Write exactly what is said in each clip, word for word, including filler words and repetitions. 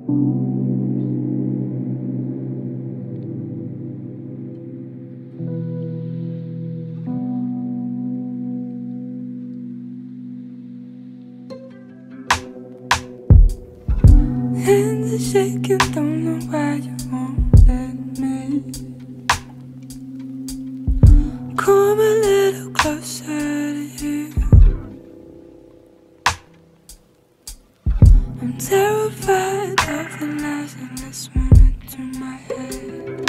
Hands are shaking, don't know why you won't let me. Come a little closer to you. I'm terrified of the lies in this moment to my head.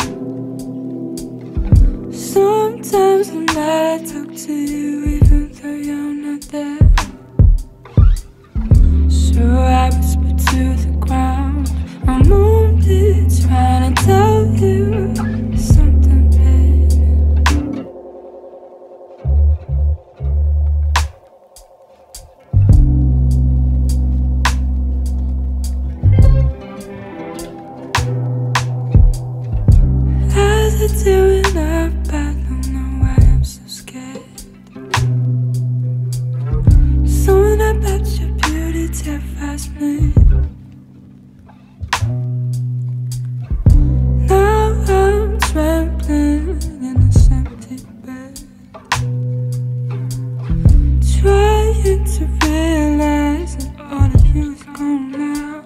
Sometimes I'm mad I talk to you even though you're not there. So I whisper to the ground, I'm only trying to tell you something, baby. As I doing up, I don't know why I'm so scared. Something about your beauty terrifies me. Now I'm trembling in this empty bed, trying to realize that all of you is gone now.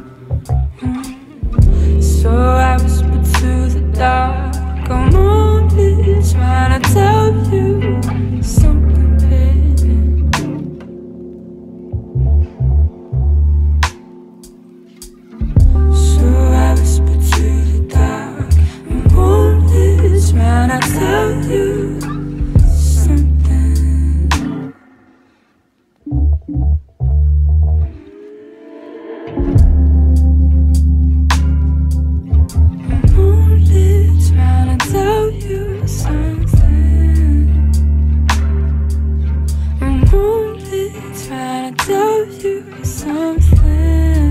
Mm. So I whisper to the dark, I'm only trying to tell you something, baby. So I whisper to the dark, I'm only trying to tell you something. I'm only trying to tell you something. I'm only trying to tell you something.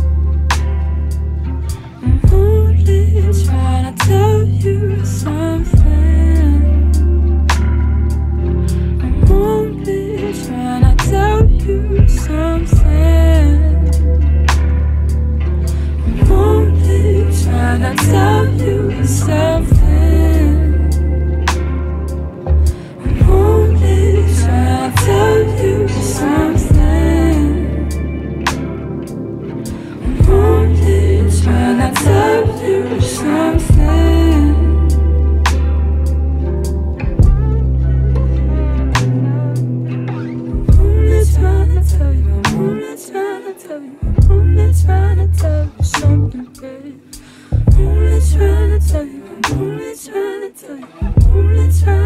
I'm only trying to tell you something. I'm only trying to tell you something. I'm only trying to tell you something. I'm only trying to tell you something. I'm only trying to tell you something. I'm only trying to tell you, I'm only trying to tell you, I'm only trying to tell you something, babe. I'm only trying to tell you, I'm only trying to tell you, I'm only trying